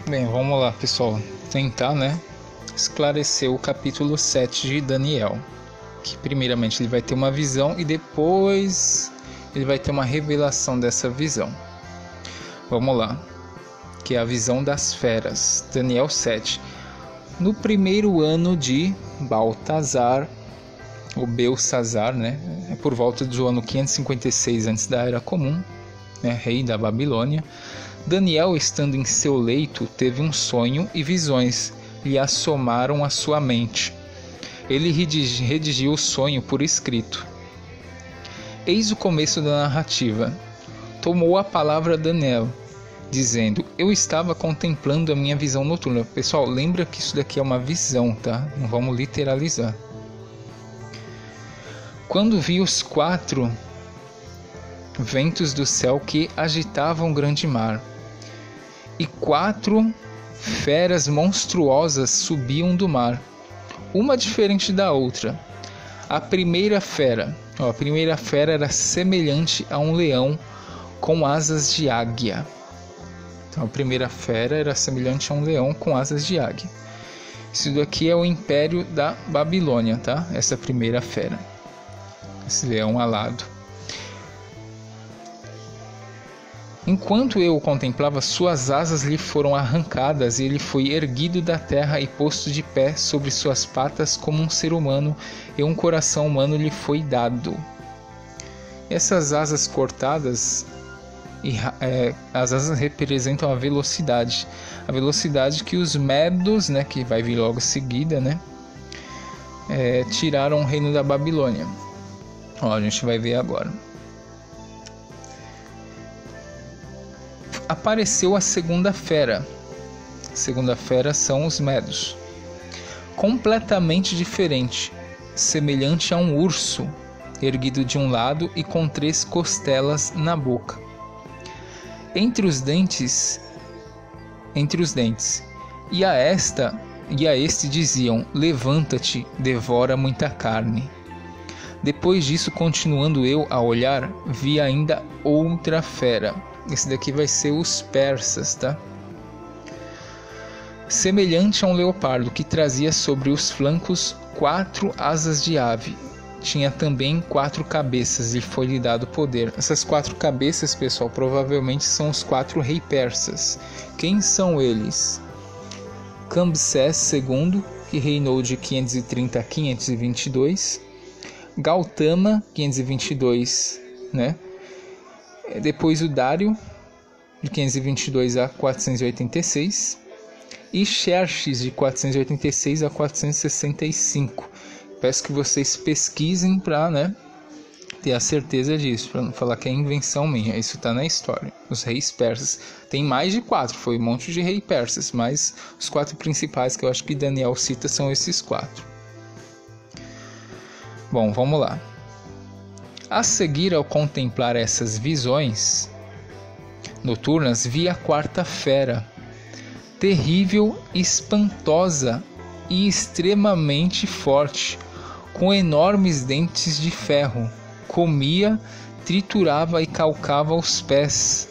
Bem, vamos lá, pessoal. Tentar, esclarecer o capítulo 7 de Daniel. Que primeiramente ele vai ter uma visão e depois ele vai ter uma revelação dessa visão. Vamos lá. Que é a visão das feras. Daniel 7. No primeiro ano de Baltazar, ou Belsazar, é por volta do ano 556 antes da Era Comum, rei da Babilônia, Daniel, estando em seu leito, teve um sonho e visões lhe assomaram a sua mente. Ele redigiu o sonho por escrito. Eis o começo da narrativa. Tomou a palavra Daniel, dizendo: eu estava contemplando a minha visão noturna. Pessoal, lembra que isso daqui é uma visão, tá? Não vamos literalizar. Quando vi os 4 ventos do céu que agitavam um grande mar, e 4 feras monstruosas subiam do mar, uma diferente da outra. A primeira fera era semelhante a um leão com asas de águia. Então, a primeira fera era semelhante a um leão com asas de águia. Isso daqui é o império da Babilônia, tá? Essa primeira fera. Esse leão alado. Enquanto eu o contemplava, suas asas lhe foram arrancadas e ele foi erguido da terra e posto de pé sobre suas patas como um ser humano, e um coração humano lhe foi dado. Essas asas cortadas, as asas representam a velocidade que os medos, que vai vir logo em seguida, tiraram o reino da Babilônia. A gente vai ver agora. Apareceu a segunda fera. A segunda fera são os medos. Completamente diferente, semelhante a um urso, erguido de um lado e com 3 costelas na boca. Entre os dentes, e a este diziam: levanta-te, devora muita carne. Depois disso, continuando eu a olhar, vi ainda outra fera. Esse daqui vai ser os persas, tá? Semelhante a um leopardo, que trazia sobre os flancos 4 asas de ave. Tinha também 4 cabeças, e foi-lhe dado poder. Essas 4 cabeças, pessoal, provavelmente são os 4 reis persas. Quem são eles? Camsés II, que reinou de 530 a 522. Gautama, 522, Depois o Dário, de 522 a 486. E Xerxes, de 486 a 465. Peço que vocês pesquisem para ter a certeza disso, para não falar que é invenção minha. Isso está na história. Os reis persas. Tem mais de 4, foi um monte de reis persas, mas os 4 principais que eu acho que Daniel cita são esses 4. Bom, vamos lá. A seguir, ao contemplar essas visões noturnas, vi a 4ª fera, terrível, espantosa e extremamente forte, com enormes dentes de ferro. Comia, triturava e calcava os pés,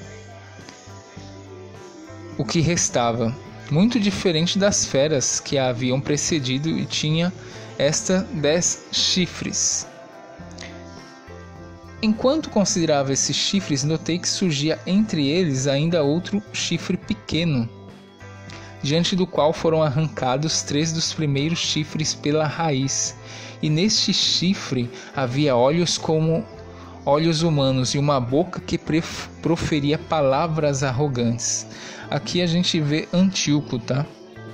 o que restava, muito diferente das feras que a haviam precedido, e tinha 10 chifres. Enquanto considerava esses chifres, notei que surgia entre eles ainda outro chifre pequeno, diante do qual foram arrancados 3 dos primeiros chifres pela raiz. E neste chifre havia olhos como olhos humanos e uma boca que proferia palavras arrogantes. Aqui a gente vê Antíoco, tá?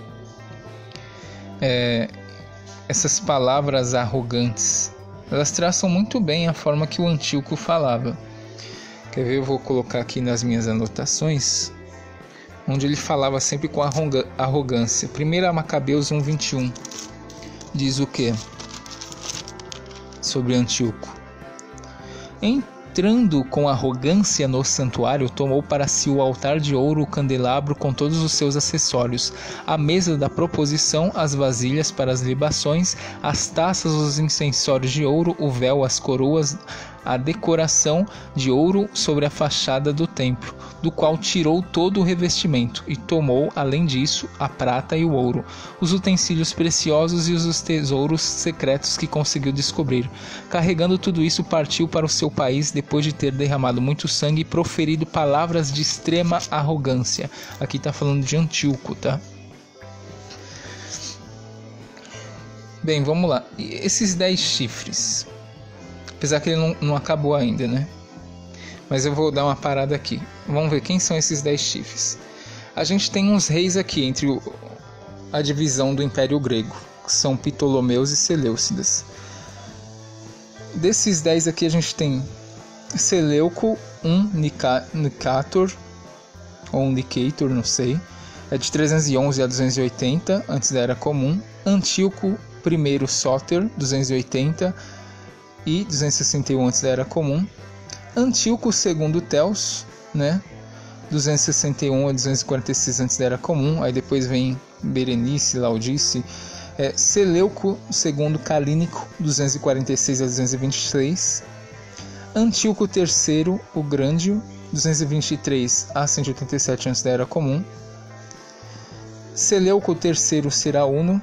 Essas palavras arrogantes, elas traçam muito bem a forma que o Antíoco falava. Quer ver? Eu vou colocar aqui nas minhas anotações, onde ele falava sempre com arrogância. 1 Macabeus 1:21 diz o quê? Sobre Antíoco. Entrando com arrogância no santuário, tomou para si o altar de ouro, o candelabro com todos os seus acessórios, a mesa da proposição, as vasilhas para as libações, as taças, os incensórios de ouro, o véu, as coroas, a decoração de ouro sobre a fachada do templo, do qual tirou todo o revestimento, e tomou, além disso, a prata e o ouro, os utensílios preciosos e os tesouros secretos que conseguiu descobrir. Carregando tudo isso, partiu para o seu país depois de ter derramado muito sangue e proferido palavras de extrema arrogância. Aqui está falando de Antíoco, tá? Bem, vamos lá. E esses 10 chifres, apesar que ele não acabou ainda, né? Mas eu vou dar uma parada aqui. Vamos ver quem são esses 10 chifres. A gente tem uns reis aqui entre a divisão do Império Grego, que são Ptolomeus e Seleucidas. Desses 10 aqui a gente tem Seleuco Nicator, ou Nicator, não sei. É de 311 a 280 antes da Era Comum. Antíoco I Sóter, 280 e 261 antes da Era Comum. Antíoco II Teos, né? 261 a 246 antes da Era Comum. Aí depois vem Berenice, Laodice. Seleuco II Calínico, 246 a 223. Antíoco III o Grande, 223 a 187 antes da Era Comum. Seleuco III Cirauno,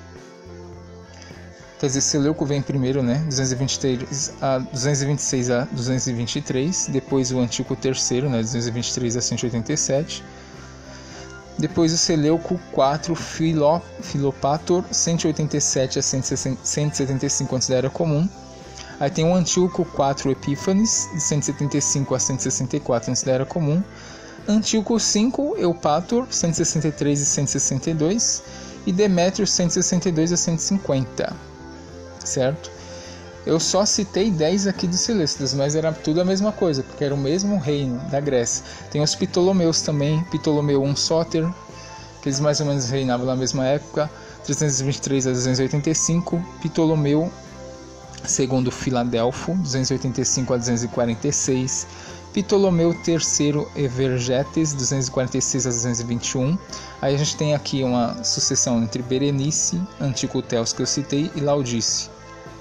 quer dizer, Seleuco vem primeiro, né? 226 a 223. Depois o Antíoco III, né? 223 a 187. Depois o Seleuco IV Filopator, 187 a 175 antes da Era Comum. Aí tem o Antíoco IV Epífanes, de 175 a 164 antes da Era Comum. Antíoco V Eupator, 163 e 162. E Demétrio, 162 a 150. Certo? Eu só citei 10 aqui dos Seleucidas, mas era tudo a mesma coisa, porque era o mesmo reino da Grécia. Tem os Ptolomeus também, Ptolomeu I Sóter, que eles mais ou menos reinavam na mesma época, 323 a 285. Ptolomeu II Filadelfo, 285 a 246. Ptolomeu III Evergetes, 246 a 221. Aí a gente tem aqui uma sucessão entre Berenice, Antíoco Teos que eu citei, e Laodice.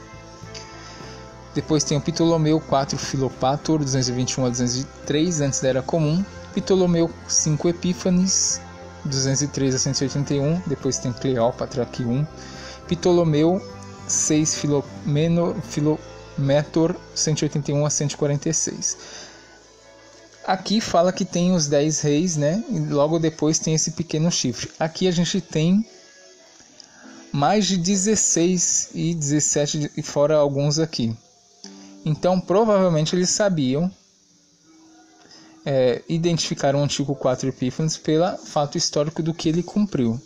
Depois tem o Ptolomeu IV Filopator, 221 a 203 antes da Era Comum. Ptolomeu V Epífanes, 203 a 181. Depois tem Cleópatra aqui 1. Ptolomeu VI Filometor, 181 a 146. Aqui fala que tem os 10 reis, né? E logo depois tem esse pequeno chifre. Aqui a gente tem mais de 16 e 17, e fora alguns aqui. Então, provavelmente eles sabiam, identificaram o Antíoco IV Epífanes pelo fato histórico do que ele cumpriu.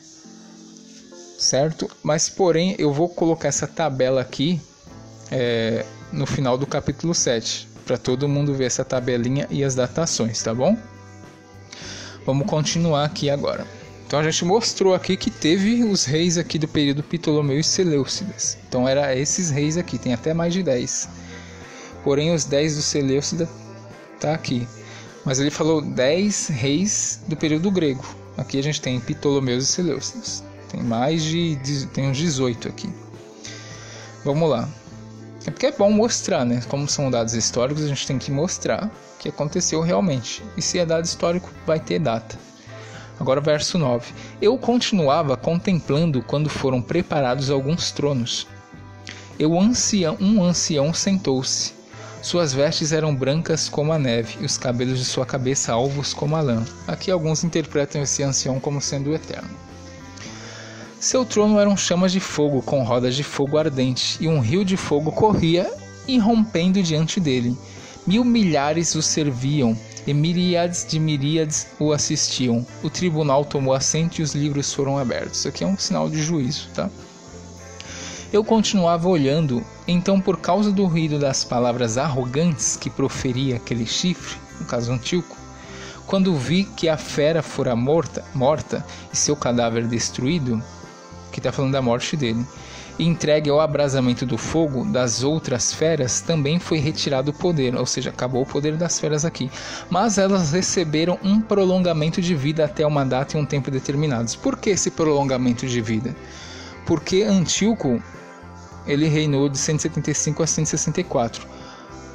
Certo? Mas, porém, eu vou colocar essa tabela aqui no final do capítulo 7, para todo mundo ver essa tabelinha e as datações, tá bom? Vamos continuar aqui agora. Então a gente mostrou aqui que teve os reis aqui do período Ptolomeu e Seleucidas. Então era esses reis aqui, tem até mais de 10. Porém os 10 do Seleucida tá aqui. Mas ele falou 10 reis do período grego. Aqui a gente tem Ptolomeus e Seleucidas. Tem uns 18 aqui. Vamos lá. É porque é bom mostrar, né? Como são dados históricos, a gente tem que mostrar o que aconteceu realmente. E se é dado histórico, vai ter data. Agora verso 9. Eu continuava contemplando quando foram preparados alguns tronos. Um ancião sentou-se. Suas vestes eram brancas como a neve, e os cabelos de sua cabeça alvos como a lã. Aqui alguns interpretam esse ancião como sendo o Eterno. Seu trono eram chamas de fogo com rodas de fogo ardente, e um rio de fogo corria, irrompendo diante dele. 1000 milhares o serviam, e miríades de miríades o assistiam. O tribunal tomou assento e os livros foram abertos. Isso aqui é um sinal de juízo, tá? Eu continuava olhando, então por causa do ruído das palavras arrogantes que proferia aquele chifre, no caso Antíoco, quando vi que a fera fora morta e seu cadáver destruído, que está falando da morte dele, e entregue ao abrasamento do fogo das outras feras, também foi retirado o poder, ou seja, acabou o poder das feras aqui. Mas elas receberam um prolongamento de vida até uma data e um tempo determinados. Por que esse prolongamento de vida? Porque Antíoco, ele reinou de 175 a 164.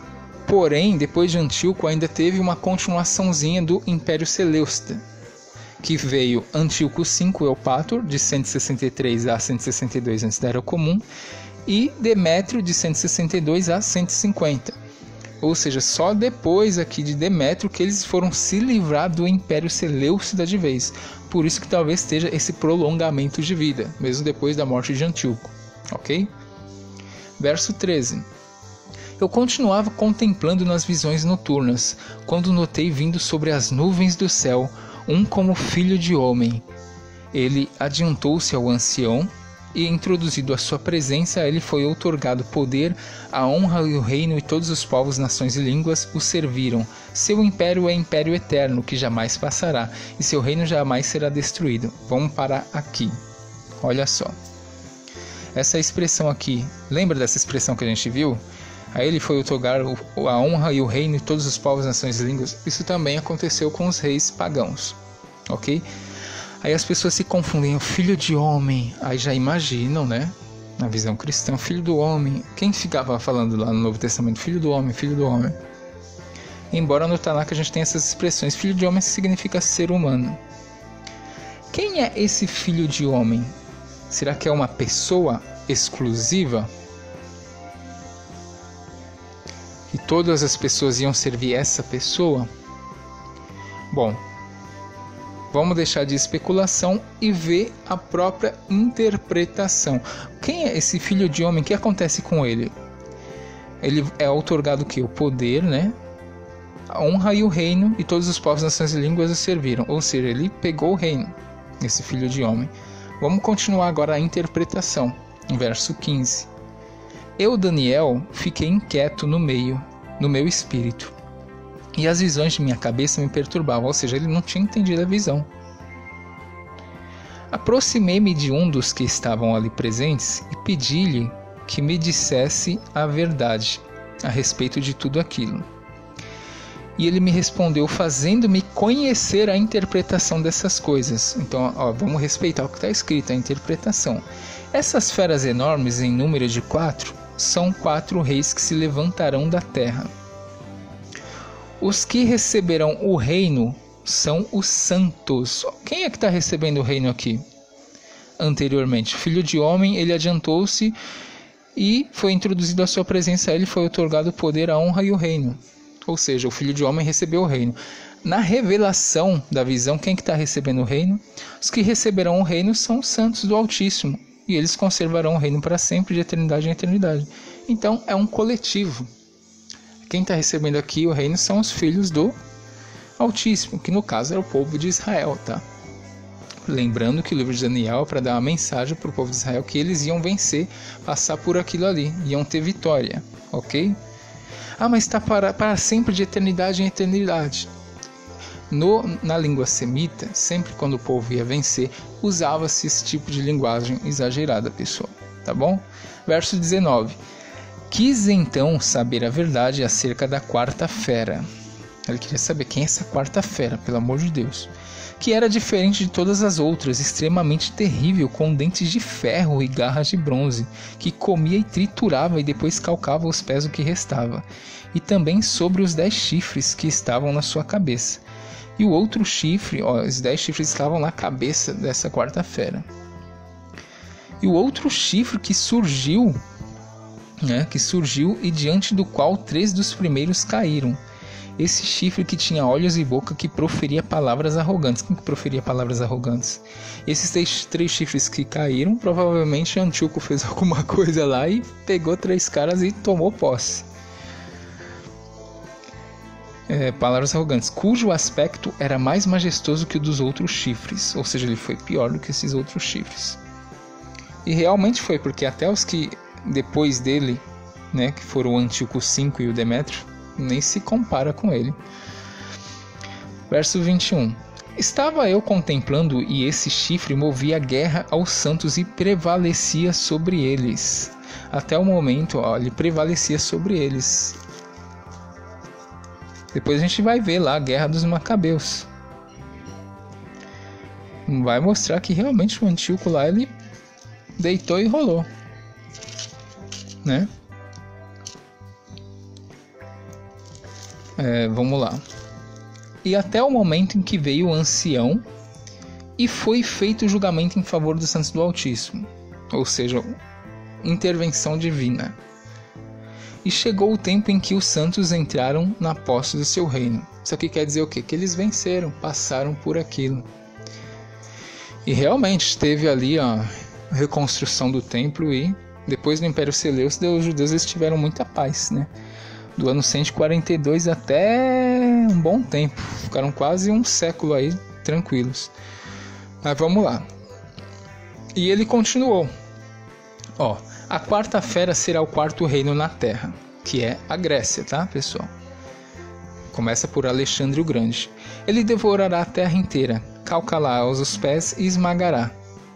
Porém, depois de Antíoco, ainda teve uma continuaçãozinha do Império Seleucida, que veio Antíoco V Eupátor, de 163 a 162 antes da Era Comum, e Demétrio, de 162 a 150. Ou seja, só depois aqui de Demétrio que eles foram se livrar do Império Seleucida de vez. Por isso que talvez esteja esse prolongamento de vida, mesmo depois da morte de Antíoco. Ok? Verso 13. Eu continuava contemplando nas visões noturnas, quando notei vindo sobre as nuvens do céu um como filho de homem. Ele adiantou-se ao ancião, e introduzido à sua presença, a ele foi outorgado poder, a honra e o reino, e todos os povos, nações e línguas o serviram. Seu império é império eterno, que jamais passará, e seu reino jamais será destruído. Vamos parar aqui. Olha só. Essa expressão aqui, lembra dessa expressão que a gente viu? A ele foi outorgado a honra e o reino, e todos os povos, nações e línguas. Isso também aconteceu com os reis pagãos. Ok? Aí as pessoas se confundem, o filho de homem, aí já imaginam, né? Na visão cristã, filho do homem. Quem ficava falando lá no Novo Testamento? Filho do homem, filho do homem. Embora no Tanakh a gente tenha essas expressões, filho de homem significa ser humano. Quem é esse filho de homem? Será que é uma pessoa exclusiva? E todas as pessoas iam servir essa pessoa? Bom, vamos deixar de especulação e ver a própria interpretação. Quem é esse filho de homem? O que acontece com ele? Ele é outorgado o quê? O poder, né? A honra e o reino, e todos os povos, nações e línguas o serviram. Ou seja, ele pegou o reino, esse filho de homem. Vamos continuar agora a interpretação. Em verso 15. Eu, Daniel, fiquei inquieto no meu espírito. E as visões de minha cabeça me perturbavam, ou seja, ele não tinha entendido a visão. Aproximei-me de um dos que estavam ali presentes e pedi-lhe que me dissesse a verdade a respeito de tudo aquilo. E ele me respondeu, fazendo-me conhecer a interpretação dessas coisas. Então, vamos respeitar o que está escrito, a interpretação. Essas feras enormes, em número de 4, são 4 reis que se levantarão da terra. Os que receberão o reino são os santos. Quem é que está recebendo o reino aqui? Anteriormente, filho de homem, ele adiantou-se e foi introduzido à sua presença. A ele foi outorgado o poder, a honra e o reino. Ou seja, o filho de homem recebeu o reino. Na revelação da visão, quem que está recebendo o reino? Os que receberão o reino são os santos do Altíssimo. E eles conservarão o reino para sempre, de eternidade em eternidade. Então, é um coletivo. Quem está recebendo aqui o reino são os filhos do Altíssimo, que no caso era o povo de Israel, tá? Lembrando que o livro de Daniel é para dar uma mensagem para o povo de Israel que eles iam vencer, passar por aquilo ali, iam ter vitória, ok? Mas está para sempre, de eternidade em eternidade. Na língua semita, sempre quando o povo ia vencer, usava-se esse tipo de linguagem exagerada, pessoal, tá bom? Verso 19. Quis então saber a verdade acerca da quarta fera. Ele queria saber quem é essa quarta fera, pelo amor de Deus. Que era diferente de todas as outras, extremamente terrível, com dentes de ferro e garras de bronze, que comia e triturava e depois calcava os pés o que restava, e também sobre os 10 chifres que estavam na sua cabeça. E o outro chifre, os 10 chifres estavam na cabeça dessa quarta fera. E o outro chifre que surgiu e diante do qual 3 dos primeiros caíram. Esse chifre que tinha olhos e boca, que proferia palavras arrogantes. Quem que proferia palavras arrogantes? Esses 3 chifres que caíram, provavelmente Antíoco fez alguma coisa lá e pegou 3 caras e tomou posse. Palavras arrogantes, cujo aspecto era mais majestoso que o dos outros chifres. Ou seja, ele foi pior do que esses outros chifres. E realmente foi, porque até os que depois dele, né, que foram o Antíoco V e o Demétrio, nem se compara com ele. Verso 21. Estava eu contemplando, e esse chifre movia guerra aos santos e prevalecia sobre eles. Até o momento, ele prevalecia sobre eles. Depois a gente vai ver lá a guerra dos Macabeus. Vai mostrar que realmente o Antíoco lá, ele deitou e rolou, né? Vamos lá. E até o momento em que veio o ancião e foi feito o julgamento em favor dos santos do Altíssimo, ou seja, intervenção divina. E chegou o tempo em que os santos entraram na posse do seu reino. Isso aqui quer dizer o quê? Que eles venceram, passaram por aquilo. E realmente teve ali a reconstrução do templo e depois do Império Seleucida os judeus eles tiveram muita paz, né? Do ano 142 até um bom tempo. Ficaram quase um século aí tranquilos. Mas vamos lá. E ele continuou. A quarta fera será o quarto reino na terra, que é a Grécia, tá, pessoal? Começa por Alexandre o Grande. Ele devorará a terra inteira, calcará os pés e esmagará.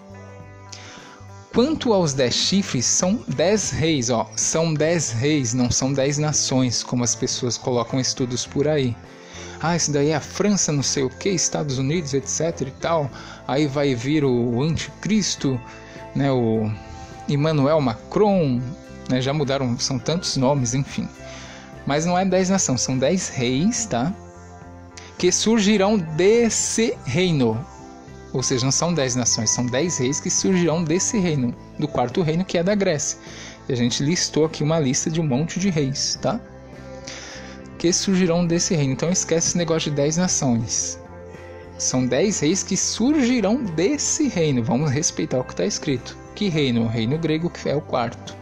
Quanto aos 10 chifres, são 10 reis, são 10 reis, não são 10 nações, como as pessoas colocam estudos por aí. Isso daí é a França, não sei o que, Estados Unidos, etc e tal. Aí vai vir o anticristo, né, o Emmanuel Macron, né, já mudaram, são tantos nomes, enfim. Mas não é 10 nações, são 10 reis, tá? Que surgirão desse reino. Ou seja, não são 10 nações, são 10 reis que surgirão desse reino, do quarto reino que é da Grécia. E a gente listou aqui uma lista de um monte de reis, tá? Que surgirão desse reino. Então esquece esse negócio de 10 nações. São 10 reis que surgirão desse reino. Vamos respeitar o que está escrito. Que reino? O reino grego, que é o quarto.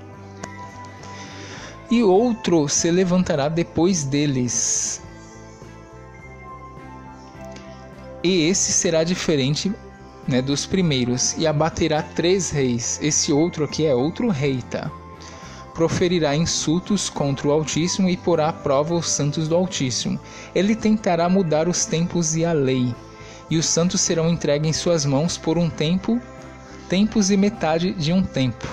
E outro se levantará depois deles. E esse será diferente, né, dos primeiros, e abaterá 3 reis. Esse outro aqui é outro rei, tá? Proferirá insultos contra o Altíssimo e porá à prova os santos do Altíssimo. Ele tentará mudar os tempos e a lei, e os santos serão entregues em suas mãos por um tempo, tempos e metade de um tempo.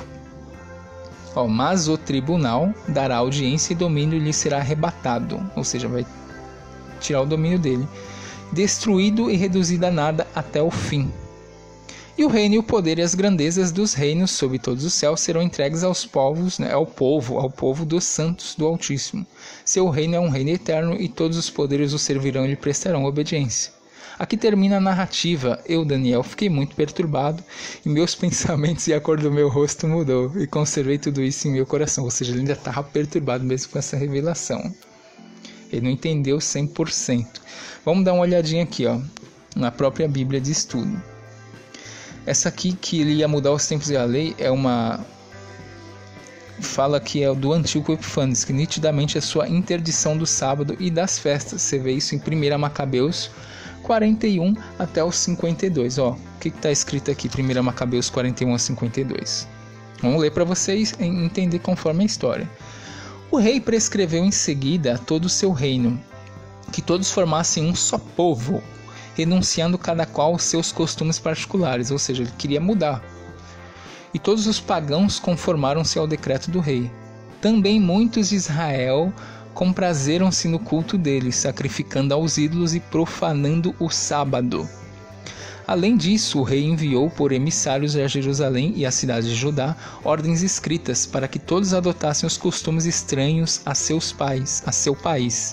Mas o tribunal dará audiência e domínio lhe será arrebatado, ou seja, vai tirar o domínio dele, destruído e reduzido a nada até o fim. E o reino e o poder e as grandezas dos reinos sob todos os céus serão entregues aos povos, né, ao povo dos santos do Altíssimo. Seu reino é um reino eterno e todos os poderes o servirão e lhe prestarão obediência. Aqui termina a narrativa. Eu, Daniel, fiquei muito perturbado e meus pensamentos e a cor do meu rosto mudou e conservei tudo isso em meu coração. Ou seja, ele ainda estava perturbado mesmo com essa revelação. Ele não entendeu 100%. Vamos dar uma olhadinha aqui, na própria Bíblia de Estudo. Essa aqui que ele ia mudar os tempos e a lei é uma... Fala que é do Antíoco Epífanes, que nitidamente é sua interdição do sábado e das festas. Você vê isso em 1 Macabeus 41 até os 52. O que está escrito aqui, 1 Macabeus 41 a 52. Vamos ler para vocês entender conforme a história. O rei prescreveu em seguida a todo o seu reino, que todos formassem um só povo, renunciando cada qual aos seus costumes particulares, ou seja, ele queria mudar. E todos os pagãos conformaram-se ao decreto do rei. Também muitos de Israel comprazeram-se no culto dele, sacrificando aos ídolos e profanando o sábado. Além disso, o rei enviou por emissários a Jerusalém e à cidade de Judá ordens escritas para que todos adotassem os costumes estranhos a seu país,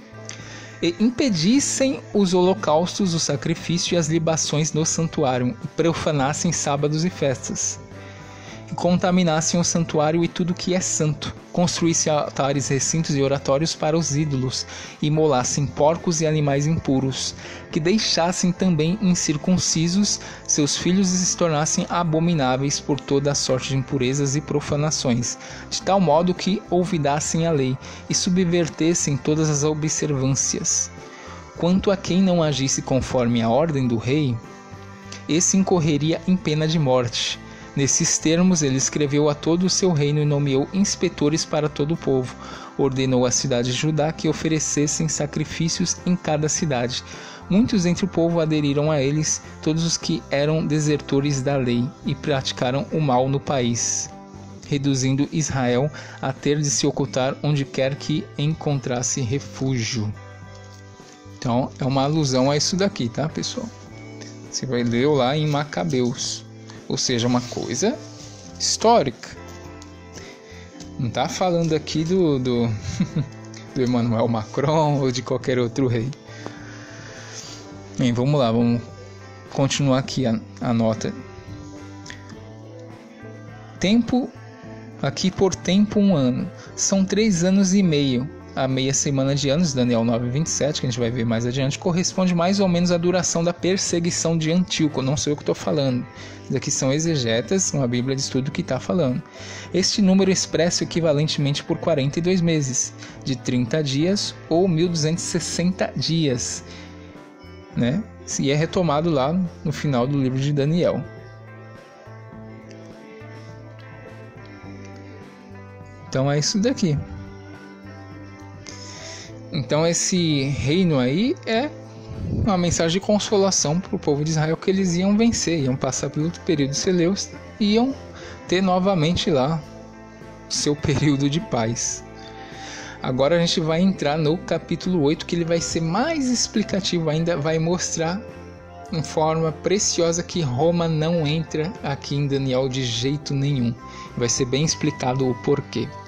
e impedissem os holocaustos, o sacrifício e as libações no santuário, e profanassem sábados e festas, e contaminassem o santuário e tudo que é santo, construíssem altares, recintos e oratórios para os ídolos, e imolassem porcos e animais impuros, que deixassem também incircuncisos seus filhos e se tornassem abomináveis por toda a sorte de impurezas e profanações, de tal modo que olvidassem a lei e subvertessem todas as observâncias. Quanto a quem não agisse conforme a ordem do rei, esse incorreria em pena de morte. Nesses termos, ele escreveu a todo o seu reino e nomeou inspetores para todo o povo. Ordenou à cidade de Judá que oferecessem sacrifícios em cada cidade. Muitos entre o povo aderiram a eles, todos os que eram desertores da lei, e praticaram o mal no país, reduzindo Israel a ter de se ocultar onde quer que encontrasse refúgio. Então, é uma alusão a isso daqui, tá, pessoal? Você vai ler lá em Macabeus. Ou seja, uma coisa histórica. Não está falando aqui do Emmanuel Macron ou de qualquer outro rei. Bem, vamos lá, vamos continuar aqui a nota. Tempo, aqui por tempo 1 ano, são 3 anos e meio. A meia semana de anos, Daniel 9:27, que a gente vai ver mais adiante, corresponde mais ou menos à duração da perseguição de Antíoco. Não sou eu que estou falando. Isso aqui são exegetas, uma Bíblia de estudo que está falando. Este número expressa equivalentemente por 42 meses, de 30 dias ou 1260 dias, né? E é retomado lá no final do livro de Daniel. Então é isso daqui. Então esse reino aí é uma mensagem de consolação para o povo de Israel, que eles iam vencer, iam passar pelo período Seleucida e iam ter novamente lá seu período de paz. Agora a gente vai entrar no capítulo 8, que ele vai ser mais explicativo ainda, vai mostrar em forma preciosa que Roma não entra aqui em Daniel de jeito nenhum. Vai ser bem explicado o porquê.